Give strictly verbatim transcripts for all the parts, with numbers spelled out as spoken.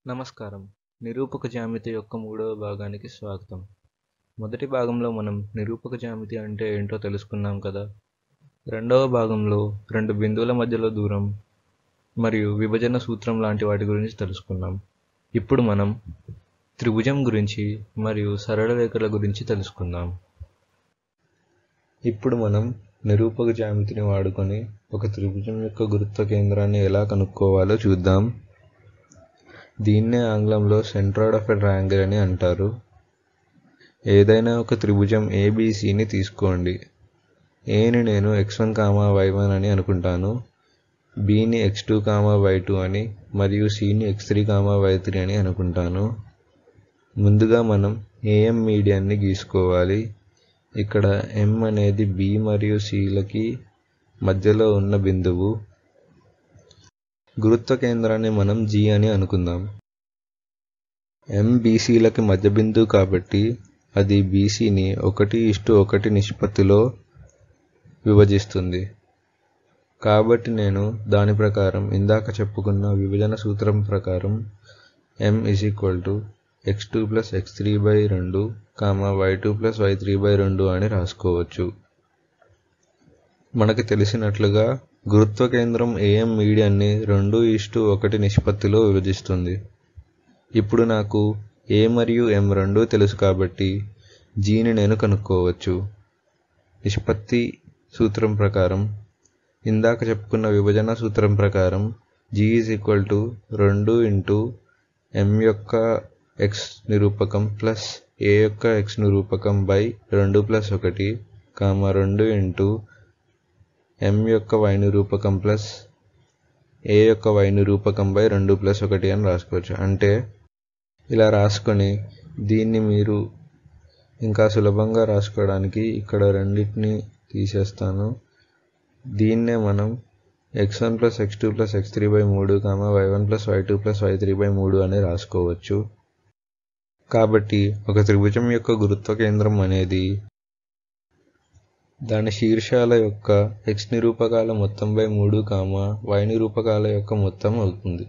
నమస్కారం. నిరూపక జ్యామితి యొక్క మూడవ భాగానికి స్వాగతం. మొదటి భాగంలో మనం నిరూపక జ్యామితి అంటే ఏంటో తెలుసుకున్నాం కదా. రెండవ భాగంలో రెండు బిందువుల మధ్యలో దూరం మరియు విభజన సూత్రం లాంటి వాటి గురించి తెలుసుకున్నాం. ఇప్పుడు మనం త్రిభుజం గురించి మరియు సరళ రేఖల గురించి తెలుసుకుందాం. ఇప్పుడు మనం నిరూపక జ్యామితిని వాడుకొని ఒక త్రిభుజం యొక్క గురుత్వ కేంద్రాన్ని ఎలా కనుక్కోవాలో చూద్దాం. దీన్నే ఆంగ్లంలో సెంట్రాయిడ్ ఆఫ్ ఎ ట్రయాంగిల్ అని అంటారు. ఏదైనా ఒక త్రిభుజం ఏబిసిని తీసుకోండి. ఏని నేను X one comma Y one అని అనుకుంటాను, బిని X two comma Y two అని మరియు సిని X three comma Y three అని అనుకుంటాను. ముందుగా మనం ఏఎం మీడియాన్ని గీసుకోవాలి. ఇక్కడ ఎం అనేది బి మరియు సిలకి మధ్యలో ఉన్న బిందువు. గురుత్వ కేంద్రాన్ని మనం జి అని అనుకుందాం. ఎం బీసీలకి మధ్య బిందువు కాబట్టి అది బీసీని ఒకటి ఇష్టు ఒకటి నిష్పత్తిలో విభజిస్తుంది. కాబట్టి నేను దాని ప్రకారం ఇందాక చెప్పుకున్న విభజన సూత్రం ప్రకారం M is equal to X two plus X three by రెండు comma Y two plus Y three by రెండు అని రాసుకోవచ్చు. మనకి తెలిసినట్లుగా గురుత్వ కేంద్రం ఏఎం మీడియాన్ని రెండు ఇష్టు ఒకటి నిష్పత్తిలో విభజిస్తుంది. ఇప్పుడు నాకు ఏ మరియు ఎం రెండూ తెలుసు కాబట్టి జీని నేను కనుక్కోవచ్చు. నిష్పత్తి సూత్రం ప్రకారం ఇందాక చెప్పుకున్న విభజన సూత్రం ప్రకారం జీ ఈజ్ ఈక్వల్ టు రెండు ఇంటూ ఎం యొక్క ఎక్స్ నిరూపకం ప్లస్ ఏ యొక్క ఎక్స్ నిరూపకం బై రెండు ప్లస్ ఒకటి కామా రెండు ఇంటూ ఎం యొక్క వై నిరూపకం ప్లస్ ఏ యొక్క వై నిరూపకం బై రెండు ప్లస్ ఒకటి అని రాసుకోవచ్చు. అంటే ఇలా రాసుకొని దీన్ని మీరు ఇంకా సులభంగా రాసుకోవడానికి ఇక్కడ రెండింటిని తీసేస్తాను. దీన్నే మనం X one plus X two plus X three by మూడు comma Y one plus Y two plus Y three by మూడు అని రాసుకోవచ్చు. కాబట్టి ఒక త్రిభుజం యొక్క గురుత్వ కేంద్రం అనేది దాని శీర్షాల యొక్క ఎక్స్ నిరూపకాల మొత్తం బై మూడు కామా వై నిరూపకాల యొక్క మొత్తం అవుతుంది.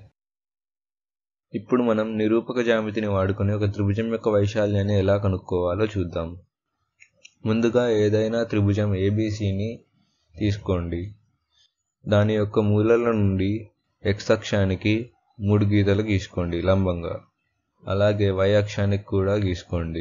ఇప్పుడు మనం నిరూపక జ్యామితిని వాడుకొని ఒక త్రిభుజం యొక్క వైశాల్యాన్ని ఎలా కనుక్కోవాలో చూద్దాం. ముందుగా ఏదైనా త్రిభుజం ఏబిసిని తీసుకోండి. దాని యొక్క మూలల నుండి ఎక్స్ అక్షానికి మూడు గీతలు గీసుకోండి లంబంగా, అలాగే వై అక్షానికి కూడా గీసుకోండి.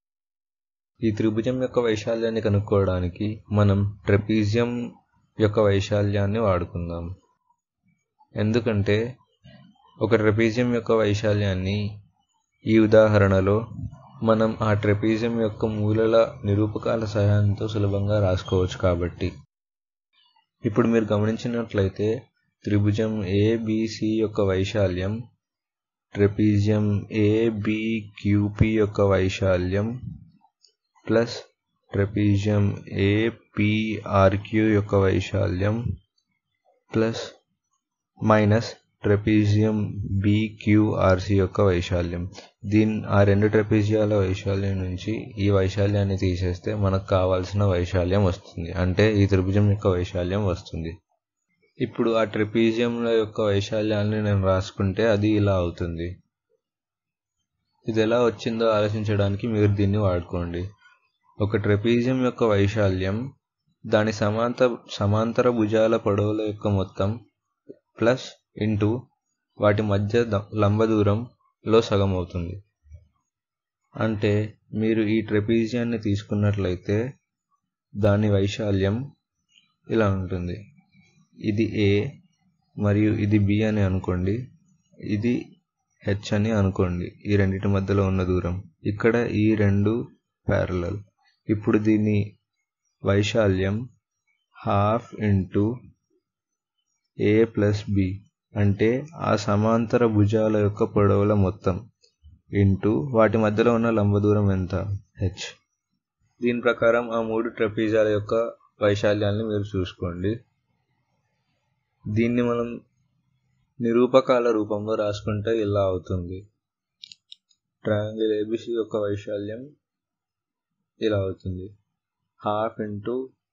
ఈ త్రిభుజం యొక్క వైశాల్యాన్ని కనుక్కోవడానికి మనం ట్రెపీజియం యొక్క వైశాల్యాన్ని వాడుకుందాం. ఎందుకంటే ఒక ట్రెపీజియం యొక్క వైశాల్యాన్ని ఈ ఉదాహరణలో మనం ఆ ట్రెపీజియం యొక్క మూలల నిరూపకాల సహాయంతో సులభంగా రాసుకోవచ్చు. కాబట్టి ఇప్పుడు మీరు గమనించినట్లయితే త్రిభుజం ఏబిసి యొక్క వైశాల్యం ట్రెపీజియం ఏబిక్యూపి యొక్క వైశాల్యం ప్లస్ ట్రెపీజియం ఏపీఆర్క్యూ యొక్క వైశాల్యం ప్లస్ మైనస్ ట్రెపీజియం బీక్యూఆర్సి యొక్క వైశాల్యం. దీని ఆ రెండు ట్రెపీజియాల వైశాల్యం నుంచి ఈ వైశాల్యాన్ని తీసేస్తే మనకు కావాల్సిన వైశాల్యం వస్తుంది, అంటే ఈ త్రిభుజం యొక్క వైశాల్యం వస్తుంది. ఇప్పుడు ఆ ట్రెపీజియంల యొక్క వైశాల్యాన్ని నేను రాసుకుంటే అది ఇలా అవుతుంది. ఇది ఎలా వచ్చిందో ఆలోచించడానికి మీరు దీన్ని వాడుకోండి. ఒక ట్రెపీజియం యొక్క వైశాల్యం దాని సమాంతర సమాంతర భుజాల పొడవుల యొక్క మొత్తం ప్లస్ ఇంటూ వాటి మధ్య లంబ దూరంలో సగం అవుతుంది. అంటే మీరు ఈ ట్రెపీజియాన్ని తీసుకున్నట్లయితే దాని వైశాల్యం ఇలా ఉంటుంది. ఇది ఏ మరియు ఇది బి అని అనుకోండి, ఇది హెచ్ అని అనుకోండి. ఈ రెండింటి మధ్యలో ఉన్న దూరం. ఇక్కడ ఈ రెండు ప్యారలల్. ఇప్పుడు దీని వైశాల్యం half into A plus B, అంటే ఆ సమాంతర భుజాల యొక్క పొడవుల మొత్తం ఇంటూ వాటి మధ్యలో ఉన్న లంబ దూరం ఎంత, హెచ్. దీని ప్రకారం ఆ మూడు ట్రెపీజియాల యొక్క వైశాల్యాన్ని మీరు చూసుకోండి. దీన్ని మనం నిరూపకాల రూపంలో రాసుకుంటే ఇలా అవుతుంది. ట్రయాంగిల్ ఏబిసి యొక్క వైశాల్యం ఇలా అవుతుంది. Half into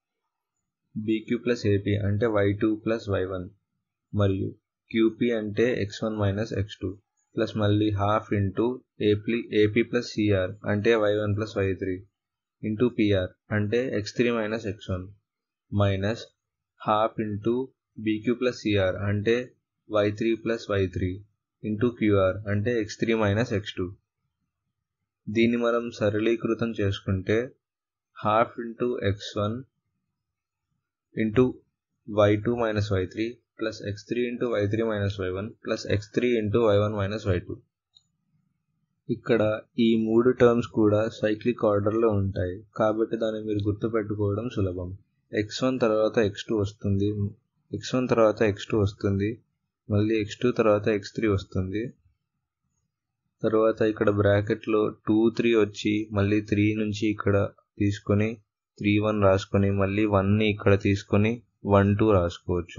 BQ plus AP అంటే Y two plus Y one మరియు క్యూపీ అంటే X one minus X two. Plus మళ్ళీ half into AP AP plus CR అంటే Y one plus Y three into PR అంటే X three minus X one minus half into BQ plus CR అంటే Y three plus Y three into QR అంటే X three minus X two. దీన్ని మనం సరళీకృతం చేసుకుంటే half into X one into Y two minus Y three plus X three into Y three minus Y one plus X three into Y one minus Y two. ఇక్కడ ఈ మూడు terms కూడా cyclic ఆర్డర్లో ఉంటాయి కాబట్టి దాన్ని మీరు గుర్తుపెట్టుకోవడం సులభం. ఎక్స్ వన్ తర్వాత ఎక్స్ టూ వస్తుంది, ఎక్స్ వన్ తర్వాత ఎక్స్ టూ వస్తుంది, మళ్ళీ ఎక్స్ టూ తర్వాత ఎక్స్ త్రీ వస్తుంది. తర్వాత ఇక్కడ బ్రాకెట్లో టూ త్రీ వచ్చి మళ్ళీ త్రీ నుంచి ఇక్కడ తీసుకొని త్రీ వన్ రాసుకొని మళ్ళీ వన్ని ఇక్కడ తీసుకొని వన్ టూ రాసుకోవచ్చు.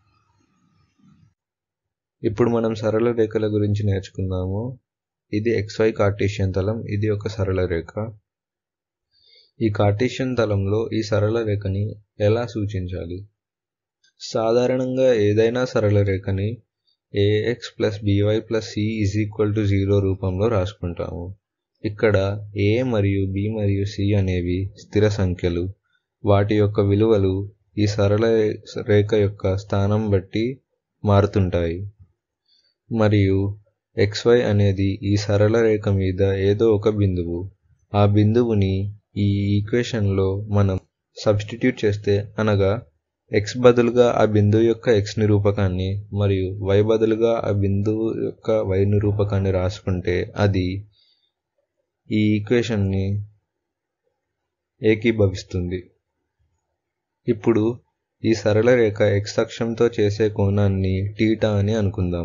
ఇప్పుడు మనం సరళ రేఖల గురించి నేర్చుకుందాము. ఇది ఎక్స్వై కార్టేషియన్ తలం, ఇది ఒక సరళ రేఖ. ఈ కార్టేషియన్ తలంలో ఈ సరళ రేఖని ఎలా సూచించాలి? సాధారణంగా ఏదైనా సరళ రేఖని A X plus B Y plus C is equal to zero రూపంలో రాసుకుంటాము. ఇక్కడ ఏ మరియు బి మరియు సి అనేవి స్థిర సంఖ్యలు. వాటి యొక్క విలువలు ఈ సరళ రేఖ యొక్క స్థానం బట్టి మారుతుంటాయి. మరియు ఎక్స్వై అనేది ఈ సరళ రేఖ మీద ఏదో ఒక బిందువు. ఆ బిందువుని ఈ ఈక్వేషన్లో మనం సబ్స్టిట్యూట్ చేస్తే, అనగా ఎక్స్ బదులుగా ఆ బిందువు యొక్క ఎక్స్ నిరూపకాన్ని మరియు వై బదులుగా ఆ బిందువు యొక్క వై నిరూపకాన్ని రాసుకుంటే అది ఈ ఈక్వేషన్ని ఏకీభవిస్తుంది. ఇప్పుడు ఈ సరళ రేఖ ఎక్స్ అక్షంతో చేసే కోణాన్ని టీటా అని అనుకుందాం.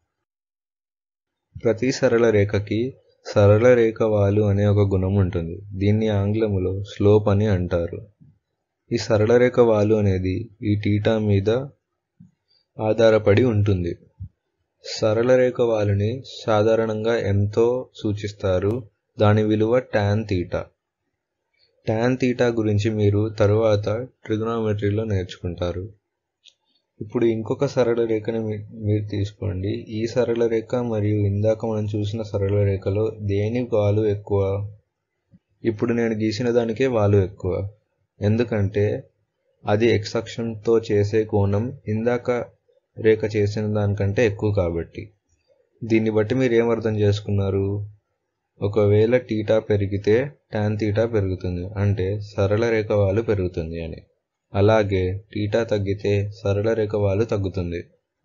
ప్రతి సరళ రేఖకి సరళ రేఖ వాలు అనే ఒక గుణం ఉంటుంది. దీన్ని ఆంగ్లములో స్లోప్ అని అంటారు. ఈ సరళ రేఖ వాలు అనేది ఈ టీటా మీద ఆధారపడి ఉంటుంది. సరళ రేఖ వాలుని సాధారణంగా ఎంతో సూచిస్తారు. దాని విలువ టాన్ తీటా. టాన్ తీటా గురించి మీరు తరువాత ట్రిగోనోమెట్రీలో నేర్చుకుంటారు. ఇప్పుడు ఇంకొక సరళ రేఖని మీరు తీసుకోండి. ఈ సరళ రేఖ మరియు ఇందాక మనం చూసిన సరళ రేఖలో దేని వాలు ఎక్కువ? ఇప్పుడు నేను గీసిన దానికే వాలు ఎక్కువ, ఎందుకంటే అది ఎక్స్ అక్షంతో చేసే కోణం ఇందాక రేఖ చేసిన దానికంటే ఎక్కువ కాబట్టి. దీన్ని బట్టి మీరు ఏం అర్థం చేసుకున్నారు? ఒకవేళ టీటా పెరిగితే టాన్ తీటా పెరుగుతుంది, అంటే సరళ రేఖ వాలు పెరుగుతుంది అని. అలాగే టీటా తగ్గితే సరళ రేఖ వాలు తగ్గుతుంది.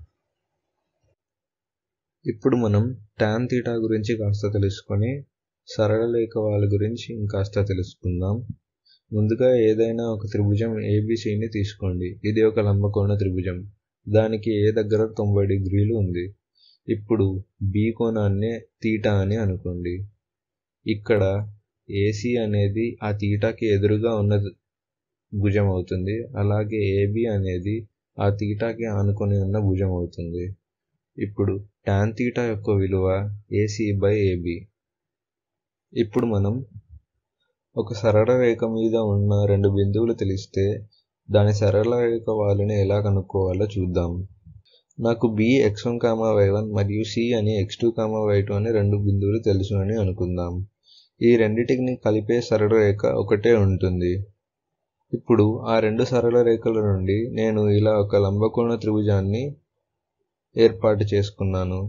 ఇప్పుడు మనం టాన్ తీటా గురించి కాస్త తెలుసుకొని సరళ రేఖ వాలు గురించి ఇంకాస్త తెలుసుకుందాం. ముందుగా ఏదైనా ఒక త్రిభుజం ఏబిసిని తీసుకోండి. ఇది ఒక లంబకోణ త్రిభుజం. దానికి ఏ దగ్గర తొంభై డిగ్రీలు ఉంది. ఇప్పుడు బి కోణాన్నే తీటా అని అనుకోండి. ఇక్కడ ఏసీ అనేది ఆ తీటాకి ఎదురుగా ఉన్న భుజం అవుతుంది. అలాగే ఏబి అనేది ఆ తీటాకి ఆనుకొని ఉన్న భుజం అవుతుంది. ఇప్పుడు టాన్ తీటా యొక్క విలువ ఏసీ బై ఏబి. ఇప్పుడు మనం ఒక సరళ రేఖ మీద ఉన్న రెండు బిందువులు తెలిస్తే దాని సరళ రేఖ వాలుని ఎలా కనుక్కోవాలో చూద్దాం. నాకు B X one comma Y one మరియు సి అని X two comma Y two అనే రెండు బిందువులు తెలుసు అని అనుకుందాం. ఈ రెండిటిని కలిపే సరళ రేఖ ఒకటే ఉంటుంది. ఇప్పుడు ఆ రెండు సరళ రేఖల నుండి నేను ఇలా ఒక లంబకోణ త్రిభుజాన్ని ఏర్పాటు చేసుకున్నాను.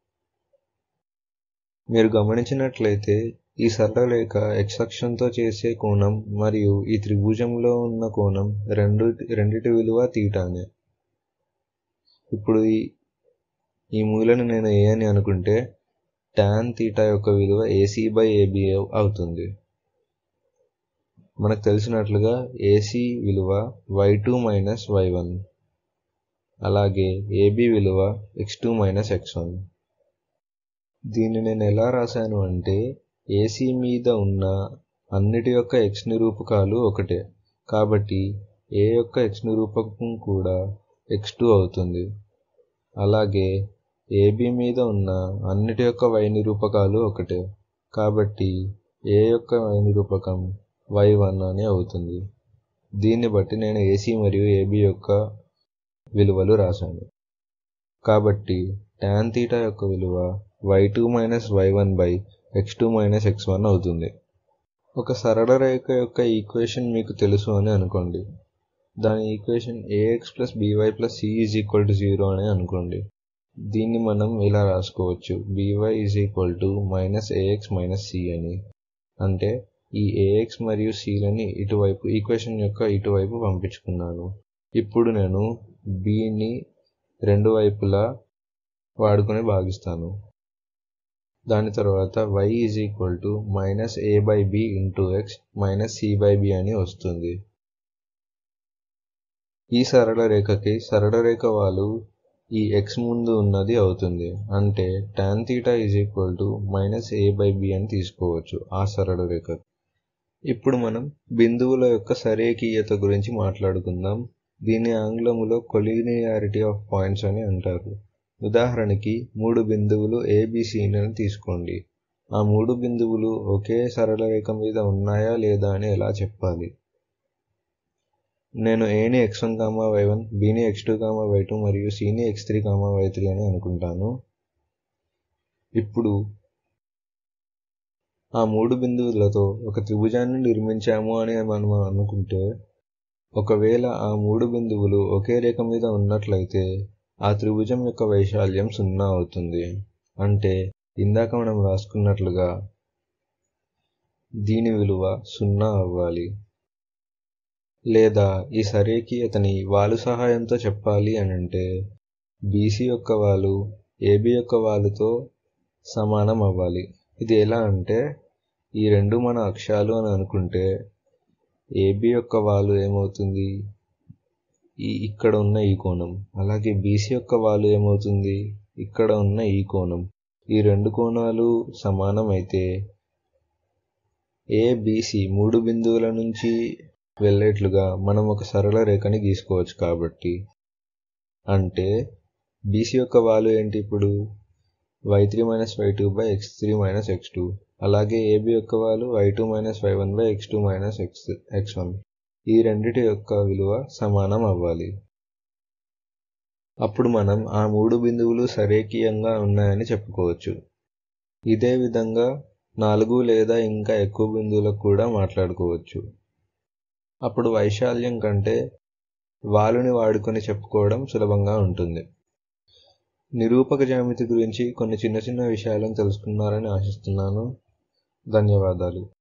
మీరు గమనించినట్లయితే ఈ సరళ రేఖ ఎక్స్ అక్షంతో చేసే కోణం మరియు ఈ త్రిభుజంలో ఉన్న కోణం రెండు రెండిటి విలువ తీటానే. ఇప్పుడు ఈ ఈ మూలను నేను ఏ అని అనుకుంటే టాన్ తీటా యొక్క విలువ ఏసీ బై ఏబి అవుతుంది. మనకు తెలిసినట్లుగా ఏసీ విలువ Y two minus Y one, అలాగే ఏబి విలువ X two minus X one. దీన్ని నేను ఎలా రాశాను అంటే ఏసీ మీద ఉన్న అన్నిటి యొక్క ఎక్స్ నిరూపకాలు ఒకటే కాబట్టి ఏ యొక్క ఎక్స్ నిరూపకం కూడా ఎక్స్ టూ అవుతుంది. అలాగే ఏబి మీద ఉన్న అన్నిటి యొక్క వై నిరూపకాలు ఒకటే కాబట్టి ఏ యొక్క వై నిరూపకం వై వన్ అని అవుతుంది. దీన్ని బట్టి నేను ఏసీ మరియు ఏబి యొక్క విలువలు రాశాను. కాబట్టి టాన్ తీటా యొక్క విలువ Y two minus Y one by X two minus X one అవుతుంది. ఒక సరళ రేఖ యొక్క ఈక్వేషన్ మీకు తెలుసు అని అనుకోండి. దాని equation A X plus B Y plus C is equal to zero అని అనుకోండి. దీన్ని మనం ఇలా రాసుకోవచ్చు, B Y is equal to minus A X minus C అని. అంటే ఈ ఏఎక్స్ మరియు సిలని ఇటువైపు ఈక్వేషన్ యొక్క ఇటువైపు పంపించుకున్నాను. ఇప్పుడు నేను బిని రెండు వైపులా వాడుకొని భాగిస్తాను. దాని తర్వాత y is equal to minus A by B into X minus C by B అని వస్తుంది. ఈ సరళ రేఖకి సరళ రేఖ వాలు ఈ x ముందు ఉన్నది అవుతుంది. అంటే tan theta is equal to minus A by B అని తీసుకోవచ్చు ఆ సరళ రేఖ. ఇప్పుడు మనం బిందువుల యొక్క సరేఖీయత గురించి మాట్లాడుకుందాం. దీన్ని ఆంగ్లములో collinearity ఆఫ్ పాయింట్స్ అని అంటారు. ఉదాహరణకి మూడు బిందువులు ఏబిసిని తీసుకోండి. ఆ మూడు బిందువులు ఒకే సరళ రేఖ మీద ఉన్నాయా లేదా అని ఎలా చెప్పాలి? నేను ఏని X one comma Y one, బిని X two comma Y two మరియు సిని X three comma Y three అని అనుకుంటాను. ఇప్పుడు ఆ మూడు బిందువులతో ఒక త్రిభుజాన్ని నిర్మించాము అని మనం అనుకుంటే, ఒకవేళ ఆ మూడు బిందువులు ఒకే రేఖ మీద ఉన్నట్లయితే ఆ త్రిభుజం యొక్క వైశాల్యం సున్నా అవుతుంది. అంటే ఇందాక మనం రాసుకున్నట్లుగా దీని విలువ సున్నా అవ్వాలి. లేదా ఈ సరేఖీయతని వాలు సహాయంతో చెప్పాలి అని అంటే బీసీ యొక్క వాలు ఏబి యొక్క వాలుతో సమానం అవ్వాలి. ఇది ఎలా అంటే, ఈ రెండు మన అక్షాలు అని అనుకుంటే ఏబి యొక్క వాలు ఏమవుతుంది, ఈ ఇక్కడ ఉన్న ఈ కోణం. అలాగే బీసీ యొక్క వాలు ఏమవుతుంది, ఇక్కడ ఉన్న ఈ కోణం. ఈ రెండు కోణాలు సమానం అయితే ఏబిసి మూడు బిందువుల నుంచి వెళ్ళేట్లుగా మనం ఒక సరళ రేఖని గీసుకోవచ్చు. కాబట్టి అంటే బీసీ యొక్క వాలు ఏంటి ఇప్పుడు, Y three minus Y two by X three minus X two. అలాగే ఏబి యొక్క వాలు Y two minus Y one by X two minus X X one. ఈ రెండిటి యొక్క విలువ సమానం అవ్వాలి. అప్పుడు మనం ఆ మూడు బిందువులు సరేఖీయంగా ఉన్నాయని చెప్పుకోవచ్చు. ఇదే విధంగా నాలుగు లేదా ఇంకా ఎక్కువ బిందువులకు కూడా మాట్లాడుకోవచ్చు. అప్పుడు వైశాల్యం కంటే వాలుని వాడుకొని చెప్పుకోవడం సులభంగా ఉంటుంది. నిరూపక జ్యామితి గురించి కొన్ని చిన్న చిన్న విషయాలను తెలుసుకున్నారని ఆశిస్తున్నాను. ధన్యవాదాలు.